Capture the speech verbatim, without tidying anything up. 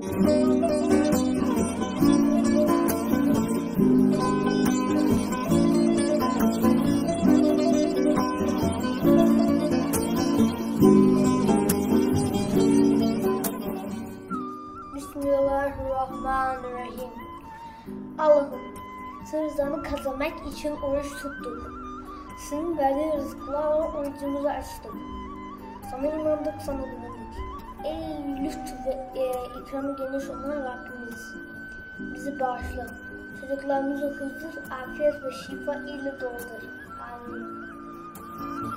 Bismillahirrahmanirrahim. Allah'ım, sen rızanı kazanmak için oruç tuttuk. Senin verdiğin rızıklarla orucumuzu açtık. Sana inandık, sana güvendik. Ey lütfu ve e, ikramı geniş olan Rabbimiz, bizi bağışla. Çocuklarımızı huzur, afiyet ve şifa ile doldur. Amin.